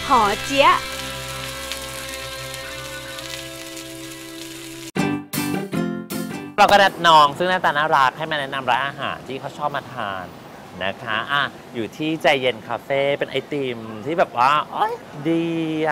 อเจี๊ยะเราก็นัดน้องซึ่งหน้าตาน่ารักให้มาแนะนำร้านอาหารที่เขาชอบมาทานนะคะอยู่ที่ใจเย็นคาเฟ่เป็นไอติมที่แบบว่าดี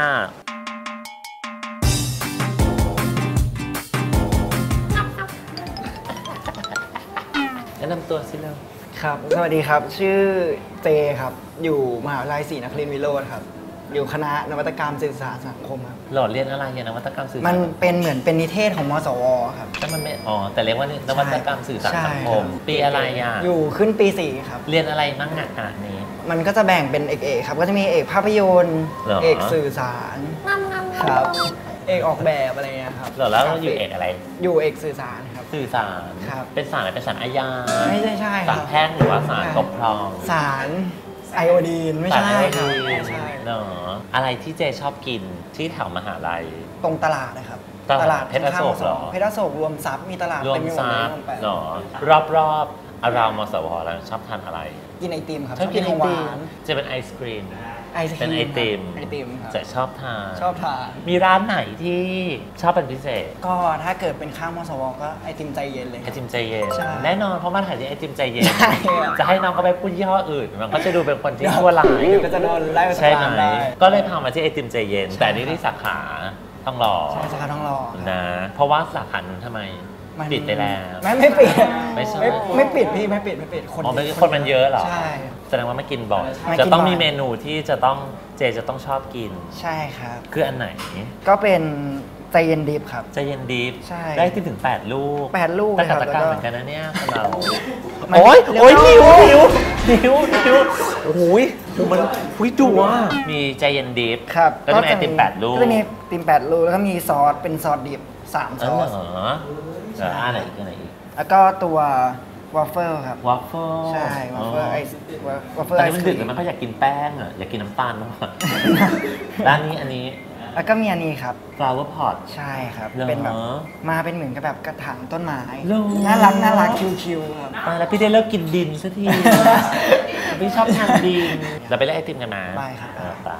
แนะนำตัวสิเลยครับสวัสดีครับชื่อเจครับอยู่มหาวิทยาลัยศรีนครินทรวิโรจน์ครับอยู่คณะนวัตกรรมสื่อสารสังคมครับหล่อเรียนอะไรเนี่ยนวัตกรรมสื่อสารมันเป็นเหมือนเป็นนิเทศของมสวครับแต่มันไม่แต่เรียกว่านวัตกรรมสื่อสารสังคมปีอะไรอยู่ขึ้นปี 4ครับเรียนอะไรมั่งขนาดนี้มันก็จะแบ่งเป็นเอกครับก็จะมีเอกภาพยนตร์เอกสื่อสารครับเอกออกแบบอะไรเงี้ยครับแล้วอยู่เอกอะไรอยู่เอกสื่อสารครับสื่อสารครับเป็นศาลอะไรเป็นศาลอาญาไม่ใช่ศาลแพ่งหรือว่าศาลปกครองศาลไอโอดีนไม่ใช่ครับใช่เนาะอะไรที่เจชอบกินที่แถวมหาลัยตรงตลาดนะครับตลาดเพชรอโศกเหรอเพชรอโศกรวมทรัพย์มีตลาดรวมทรัพย์เหรอรอบอารามมสวแล้วชอบทานอะไรกินไอติมครับชอบกินของหวานจะเป็นไอศครีมเป็นไอติมจะชอบทานมีร้านไหนที่ชอบเป็นพิเศษก็ถ้าเกิดเป็นข้างมสวก็ไอติมใจเย็นเลยไอติมใจเย็นแน่นอนเพราะมาถ่ายที่ไอติมใจเย็นจะให้น้องก็ไปพูดยี่ห้ออื่นมันก็จะดูเป็นคนที่ชั่วร้ายก็จะโดนไล่ไปใช่ไหมก็เลยพามาที่ไอติมใจเย็นแต่นี่ที่สาขาต้องรอใช่สาขาต้องรอนะเพราะว่าสาขาทำไมปิดไปแล้วไม่ปิดไม่ปิดพี่ไม่ปิดคนมันเยอะเหรอใช่แสดงว่าไม่กินบ่อยจะต้องมีเมนูที่จะต้องชอบกินใช่ครับคืออันไหนก็เป็นใจเย็นดิฟครับใจเย็นดิฟใช่ได้ที่ถึง8 ลูกแต่ตะการเหมือนกันนะเนี่ยเราโอ้ยนิ้วโอ้โหมันดูว่ามีใจเย็นดิฟครับก็จะมีไอติม8 ลูกก็จะมีไอติม8 ลูกแล้วก็มีซอสเป็นซอสดิฟ3 ซอสอะไรอีกแล้วก็ตัววอฟเฟิลครับวอฟเฟิลใช่วอฟเฟิลไอมันดึกมันก็อยากกินแป้งอยากกินน้ำตาลมากร้านนี้อันนี้แล้วก็มีอันนี้ครับ flower pot ใช่ครับเป็นแบบมาเป็นเหมือนกับแบบกระถางต้นไม้น่ารักคิวๆครับแล้วพี่ได้เลิกกินดินสักทีพี่ชอบทานดินเราไปเล่นไอติมกันนะไปครับ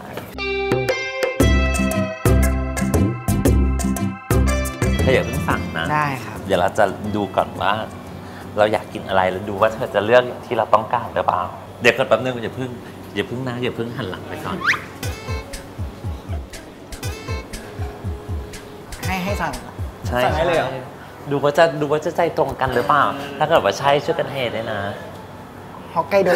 ถ้าอย่าเพิ่งสั่งนะได้ครับเดี๋ยวเราจะดูก่อนว่าเราอยากกินอะไรแล้วดูว่าเธอจะเลือกที่เราต้องการหรือเปล่าเดี๋ยวก่อนแป๊บนึงอย่าเพิ่งนะอย่าเพิ่งหันหลังไปก่อนให้สั่งให้เลยดูว่าจะใจตรงกันหรือเปล่าถ้าเกิดว่าใช่ช่วยกันเทได้นะฮอกไกโด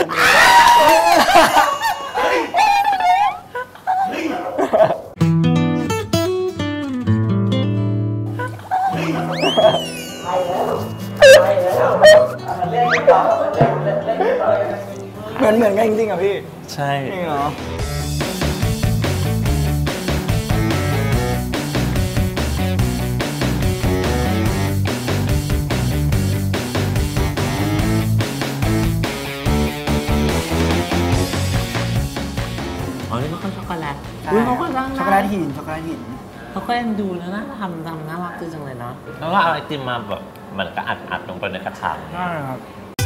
เหมือนกันจริงๆอ่ะพี่ใช่จริงเหรอนี่ก็ช็อกโกแลตช็อกโกแลตหินเขาก็ยังดูแล้วนะทำน่ารักจังเลยเนาะแล้วก็เอาไอติมมาแบบมันก็อัดลงไปในกระถางใช่ครับ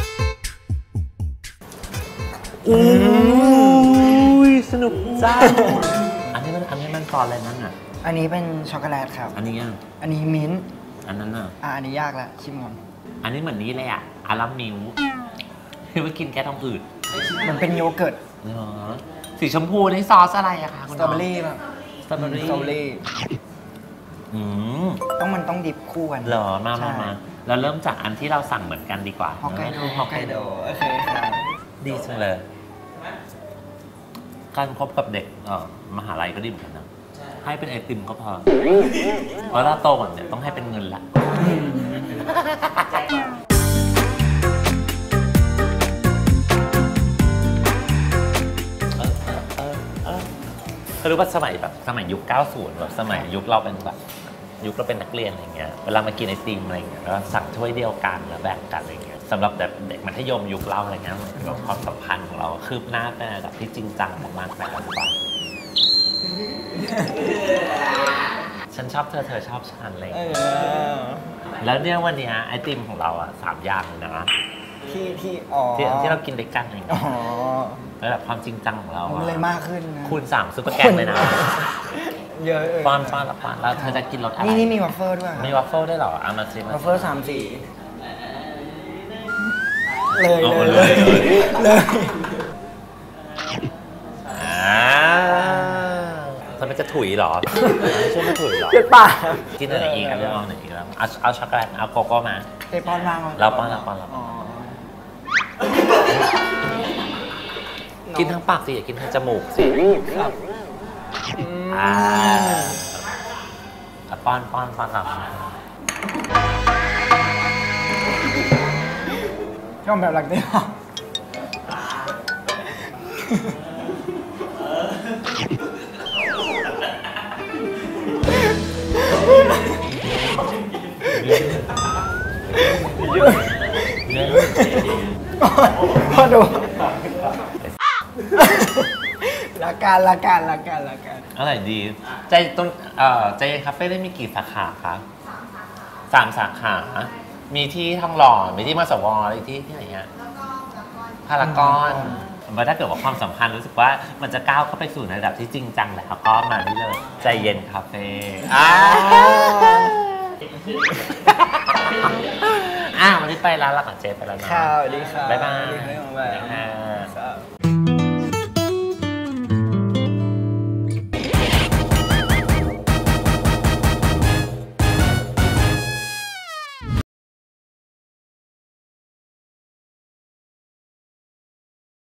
สนุกจังอันนี้มันซอสอะไรนั่งอ่ะอันนี้เป็นช็อกโกแลตครับอันนี้มิ้นท์อันนั้นอ่ะอันนี้ยากละชิมก่อนอันนี้เหมือนนี้เลยอ่ะอารามิวคือว่ากินแก้ท้องอืดมันเป็นโยเกิร์ตสีชมพูนี่ซอสอะไรอะคะคุณสตรอเบอรี่ป่ะสตรอเบอรี่ต้องดิบคู่กันเหรอมาเราเริ่มจากอันที่เราสั่งเหมือนกันดีกว่าฮอกไกโดโอเคครับดีจังเลยการคบกับเด็กมหาลัยก็ดีเหมือนกันนะให้เป็นไอติมก็พอเพราะถ้าโตกว่าเนี่ยต้องให้เป็นเงินละรู้ว่าสมัยยุค 90 แบบสมัยยุคเราเป็นแบบยุคเราเป็นนักเรียนอะไรเงี้ยเวลามากินไอติมอะไรเงี้ยแล้วสั่งถ้วยเดียวกันแล้วแบ่งกันอะไรเงี้ยสำหรับแบบเด็กมัธยมยุคเราอะไรเงี้ยแบบความสัมพันธ์ของเราคืบหน้าไปในระดับที่จริงจังมากๆแบบนั้น ฉันชอบเธอชอบฉันอะไรแล้วเนี่ยวันนี้ไอติมของเรา3 อย่างเลยนะที่ที่อ๋อที่เรากินด้วยกันอะไรอย่างอ๋อเงี้ยแล้วแบบความจริงจังของเรามันอะเลยมากขึ้นนะคูณ3ซุปเปอร์แกงเลยนะเยอะเลยป้อนแล้วเธอจะกินรสอะไรนี่มีวัฟเฟิลด้วยครับมีวัฟเฟิลด้วยเหรอเอามาซิมาวัฟเฟิล3 สีเลยเอาเลยเลยทำไมจะถุยเหรอไม่ใช่ไม่ถุยเหรอเจ็บปากกินอะไรอีกเอาเรื่องเอาไหนอีกแล้วเอาช็อกโกแลตเอาโกโก้มาเตะป้อนมากเราป้อนอ๋อกินทั้งปากสิอย่ากินทั้งจมูกสิครับอ่าป้อนเราชอบแบบหลักเดียว พอดูละกันอะไรดีใจตรงใจเย็นคาเฟ่ได้มีกี่สาขาคะ3 สาขา มีที่ทองหล่อมีที่มสวอีกที่ไหนอ่ะพารากอนมาถ้าเกิดว่าความสัมพันธ์รู้สึกว่ามันจะก้าวเข้าไปสู่ระดับที่จริงจังแล้วก็มาที่เลยใจเย็นคาเฟ่วันนี้ไปแล้วล่ะกับเจไปแล้วนะค่ะสวัสดีค่ะบ๊ายบายสวัสดีครับ